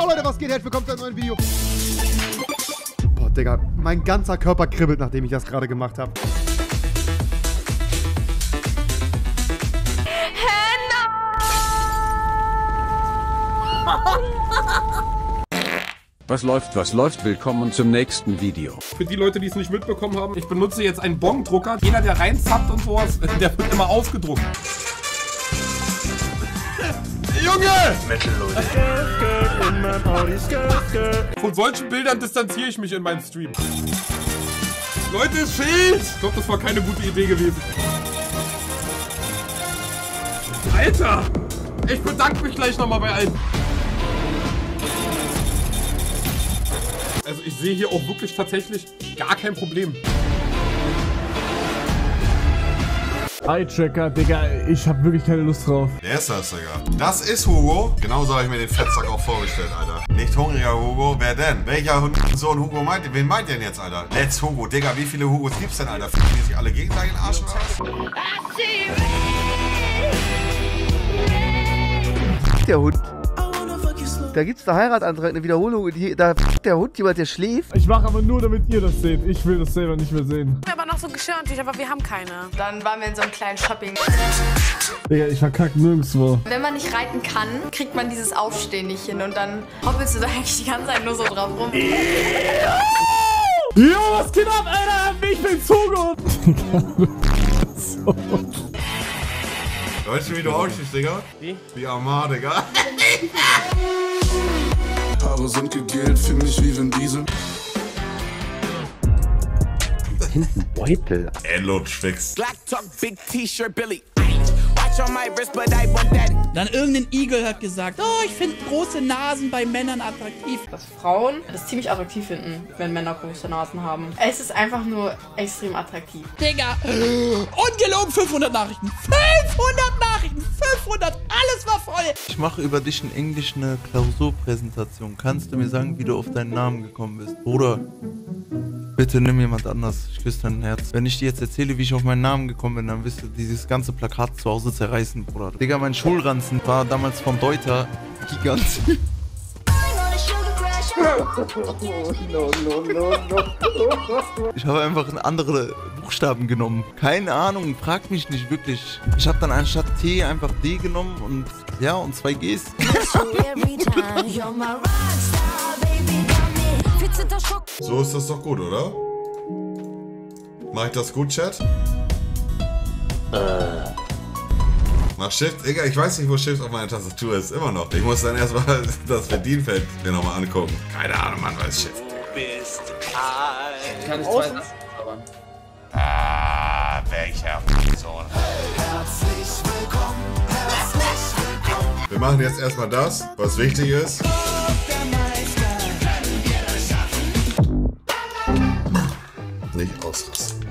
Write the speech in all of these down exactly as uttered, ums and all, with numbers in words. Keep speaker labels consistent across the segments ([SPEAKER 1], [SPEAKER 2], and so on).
[SPEAKER 1] Yo Leute, was geht? Herzlich willkommen zu einem neuen Video. Boah, Digga, mein ganzer Körper kribbelt, nachdem ich das gerade gemacht habe.
[SPEAKER 2] Was läuft, was läuft? Willkommen zum nächsten Video.
[SPEAKER 3] Für die Leute, die es nicht mitbekommen haben, ich benutze jetzt einen Bongdrucker. Jeder, der reinzappt und sowas, der wird immer ausgedruckt. Junge!
[SPEAKER 4] Metal, Leute.
[SPEAKER 3] Von solchen Bildern distanziere ich mich in meinen Stream. Leute, es fehlt! Ich glaube, das war keine gute Idee gewesen. Alter! Ich bedanke mich gleich nochmal bei allen. Also ich sehe hier auch wirklich tatsächlich gar kein Problem.
[SPEAKER 5] Hi Tracker, Digga, ich hab wirklich keine Lust drauf.
[SPEAKER 4] Wer ist das, Digga? Das ist Hugo. Genauso habe ich mir den Fettsack auch vorgestellt, Alter. Nicht hungriger Hugo. Wer denn? Welcher Sohn Hugo meint? Wen meint ihr denn jetzt, Alter? Let's Hugo. Digga, wie viele Hugos gibt's denn, Alter? Finden die sich alle gegenseitig in den Arsch raus?
[SPEAKER 1] Der Hund. Da gibt's eine Heiratantrag, eine Wiederholung. Die, da f***t der Hund jemand, der schläft.
[SPEAKER 5] Ich mache aber nur, damit ihr das seht. Ich will das selber nicht mehr sehen.
[SPEAKER 6] Aber noch so Geschirrtücher, aber wir haben keine. Dann waren wir in so einem kleinen Shopping.
[SPEAKER 5] Digga, ich verkack nirgendwo.
[SPEAKER 6] Wenn man nicht reiten kann, kriegt man dieses Aufstehen nicht hin und dann hoppelst du da eigentlich die ganze Zeit nur so drauf rum.
[SPEAKER 5] Jo, was geht ab, Alter? Ich bin Hugo. So.
[SPEAKER 4] Weißt du, wie du aussiehst, Digga? Wie? Wie Amar, Digga.
[SPEAKER 7] Haare sind gegelt, für mich wie Vin Diesel.
[SPEAKER 1] Hinten Beutel.
[SPEAKER 4] Ey, Lutschfix.
[SPEAKER 8] Black Talk, Big T-Shirt, Billy. Watch on my wrist, but I want that.
[SPEAKER 9] Dann irgendein Igel hat gesagt, oh, ich finde große Nasen bei Männern attraktiv.
[SPEAKER 6] Dass Frauen das ziemlich attraktiv finden, wenn Männer große Nasen haben. Es ist einfach nur extrem attraktiv.
[SPEAKER 9] Digga, ungelogen fünfhundert Nachrichten. fünfhundert Nachrichten, fünfhundert, alles war voll.
[SPEAKER 10] Ich mache über dich in Englisch eine Klausurpräsentation. Kannst du mir sagen, wie du auf deinen Namen gekommen bist? Bruder, bitte nimm jemand anders. Ich küsse dein Herz. Wenn ich dir jetzt erzähle, wie ich auf meinen Namen gekommen bin, dann wirst du dieses ganze Plakat zu Hause zerreißen, Bruder. Digga, mein Schulranzen war damals vom Deuter Gigant.
[SPEAKER 1] No, no, no, no.
[SPEAKER 10] Ich habe einfach andere Buchstaben genommen. Keine Ahnung, frag mich nicht wirklich. Ich habe dann anstatt T einfach D genommen und ja, und zwei Gs.
[SPEAKER 4] So ist das doch gut, oder? Mach ich das gut, Chat? Äh. Mach Shift. Digga, ich weiß nicht, wo Shift auf meiner Tastatur ist. Immer noch. Ich muss dann erstmal das Bedienfeld mir nochmal angucken. Keine Ahnung, Mann, weiß Shift.
[SPEAKER 11] Kann ich zwei Sachen zaubern.
[SPEAKER 4] Ah, welcher Sohn. Herzlich willkommen, herzlich willkommen. Wir machen jetzt erstmal das, was wichtig ist. Nicht ausrasten.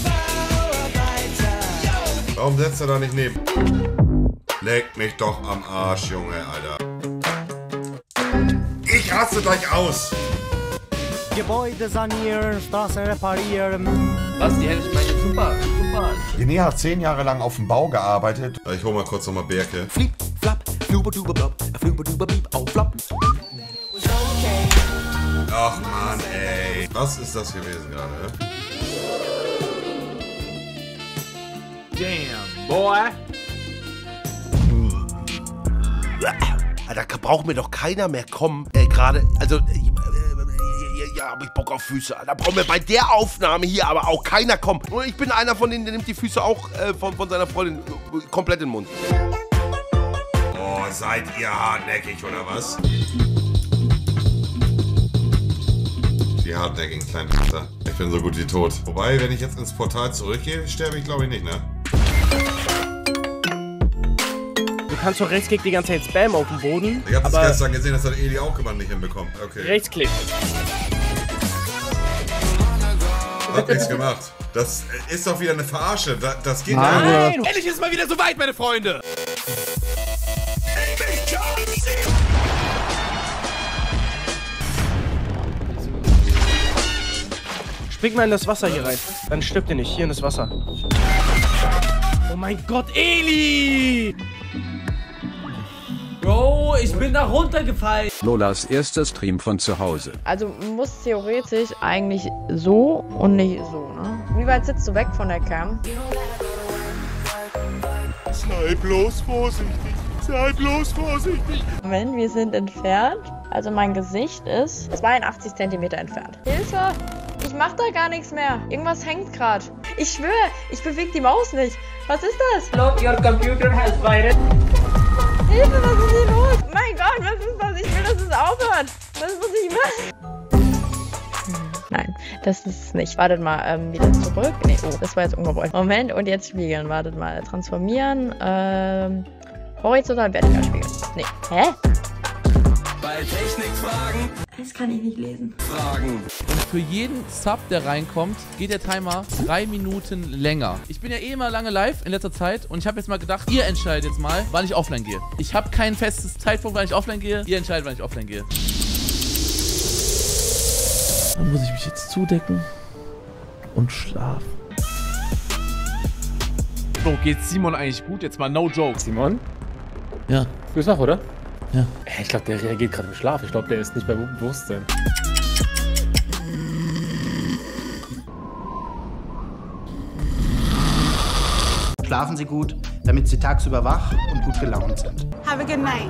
[SPEAKER 4] Warum setzt er da nicht neben? Leg mich doch am Arsch, Junge, Alter. Ich raste gleich aus.
[SPEAKER 11] Gebäude sanieren, Straßen reparieren. Was? Die hätte ich meine super, super.
[SPEAKER 4] René hat zehn Jahre lang auf dem Bau gearbeitet. Ich hol mal kurz nochmal Berke.
[SPEAKER 8] Fliep, flap, fluber, duber, blop, fluber, duber, beep, auf, flop.
[SPEAKER 4] Ach man, ey. Was ist das gewesen gerade?
[SPEAKER 11] Damn, boy.
[SPEAKER 12] Da braucht mir doch keiner mehr kommen. Äh, gerade, also, äh, äh, ja, hab ich Bock auf Füße. Da braucht mir bei der Aufnahme hier aber auch keiner kommen. Und ich bin einer von denen, der nimmt die Füße auch äh, von, von seiner Freundin äh, komplett in den Mund.
[SPEAKER 4] Oh, seid ihr hartnäckig oder was? Die hartnäckigen kleinen Pisser. Ich bin so gut wie tot. Wobei, wenn ich jetzt ins Portal zurückgehe, sterbe ich glaube ich nicht, ne?
[SPEAKER 11] Du kannst doch Rechtsklick die ganze Zeit Spam auf dem Boden.
[SPEAKER 4] Ich hab das gestern gesehen, das hat Eli auch gemacht nicht hinbekommen. Okay.
[SPEAKER 11] Rechtsklick.
[SPEAKER 4] Hab nichts gemacht. Das ist doch wieder eine Verarsche. Das, das geht
[SPEAKER 8] Nein!
[SPEAKER 4] ja.
[SPEAKER 8] Endlich ist es mal wieder soweit, meine Freunde!
[SPEAKER 11] Spring mal in das Wasser hier rein. Dann stirbt ihr nicht. Hier in das Wasser. Oh mein Gott, Eli! Bro,
[SPEAKER 5] Bro, ich bin da runtergefallen.
[SPEAKER 2] Lolas erster Stream von zu Hause.
[SPEAKER 13] Also muss theoretisch eigentlich so und nicht so, ne? Wie weit sitzt du weg von der Cam?
[SPEAKER 14] Sei bloß vorsichtig. Sei bloß vorsichtig.
[SPEAKER 13] Moment, wir sind entfernt. Also mein Gesicht ist zweiundachtzig Zentimeter entfernt. Hilfe! Ich mach da gar nichts mehr. Irgendwas hängt gerade. Ich schwöre, ich bewege die Maus nicht. Was ist das?
[SPEAKER 5] Look, your computer has virus.
[SPEAKER 13] Hilfe, was ist hier los? Mein Gott, was ist das? Ich will, dass es aufhört. Was muss ich machen? Nein, das ist es nicht. Wartet mal, ähm, wieder zurück. Nee, oh, das war jetzt ungewollt. Moment, und jetzt spiegeln. Wartet mal, transformieren. Ähm, horizontal, vertikal spiegeln. Nee, hä?
[SPEAKER 8] Bei Technikfragen.
[SPEAKER 13] Das kann ich nicht lesen.
[SPEAKER 8] Fragen.
[SPEAKER 9] Und für jeden Sub, der reinkommt, geht der Timer drei Minuten länger. Ich bin ja eh immer lange live in letzter Zeit und ich habe jetzt mal gedacht, ihr entscheidet jetzt mal, wann ich offline gehe. Ich habe kein festes Zeitpunkt, wann ich offline gehe. Ihr entscheidet, wann ich offline gehe. Dann muss ich mich jetzt zudecken und schlafen.
[SPEAKER 3] Bro, geht's Simon eigentlich gut? Jetzt mal no joke.
[SPEAKER 5] Simon?
[SPEAKER 9] Ja.
[SPEAKER 5] Du bist wach, oder?
[SPEAKER 9] Ja.
[SPEAKER 5] Ich glaube, der reagiert gerade im Schlaf. Ich glaube, der ist nicht bei Bewusstsein.
[SPEAKER 15] Schlafen Sie gut, damit Sie tagsüber wach und gut gelaunt sind.
[SPEAKER 16] Have a good night.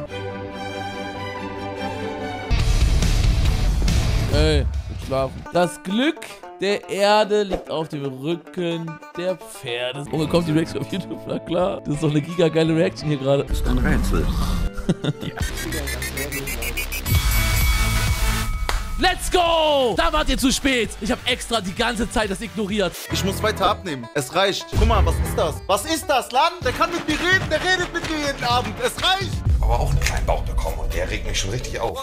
[SPEAKER 9] Ey, gut schlafen. Das Glück der Erde liegt auf dem Rücken der Pferde. Oh, kommt die Reaction auf YouTube? Na klar. Das ist doch eine giga geile Reaction hier gerade.
[SPEAKER 2] Ist ein Rätsel.
[SPEAKER 9] Let's go! Da wart ihr zu spät. Ich habe extra die ganze Zeit das ignoriert.
[SPEAKER 14] Ich muss weiter abnehmen. Es reicht. Guck mal, was ist das? Was ist das, Lan? Der kann mit mir reden, der redet mit mir jeden Abend. Es reicht.
[SPEAKER 4] Aber auch einen kleinen Bauch bekommen und der regt mich schon richtig auf.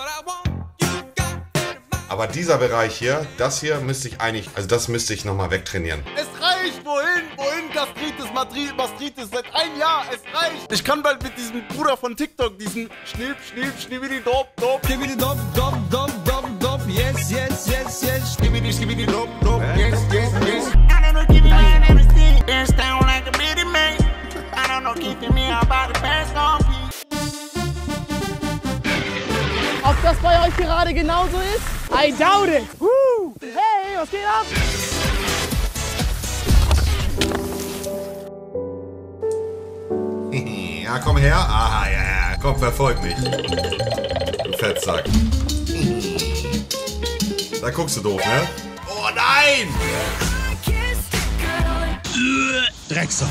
[SPEAKER 4] Aber dieser Bereich hier, das hier müsste ich eigentlich, also das müsste ich nochmal wegtrainieren.
[SPEAKER 14] Es reicht. Wohin? Wohin? Gastritis, Madrid, Gastritis. Seit ein Jahr. Es reicht. Ich kann bald mit diesem Bruder von TikTok, diesen Schnipp, Schnipp, Schnibbidi, Dop, Dop. Schnibbidi, Dop, Dop, Dop, Dop, Dop. Yes, yes, yes, yes. Schnibbidi, Schnibbidi, Dop, Dop. Yes, yes, yes. I don't know, give me my everything. Dance down like a bitty man. I don't know, keeping me out by the past on me.
[SPEAKER 5] Ob das bei euch gerade genauso ist? I doubt it. Woo. Hey, was geht ab?
[SPEAKER 4] Ja, komm her. Aha, ja, ja. Komm, verfolg mich. Du Fettsack. Da guckst du doof, ne? Oh nein!
[SPEAKER 8] Drecksack.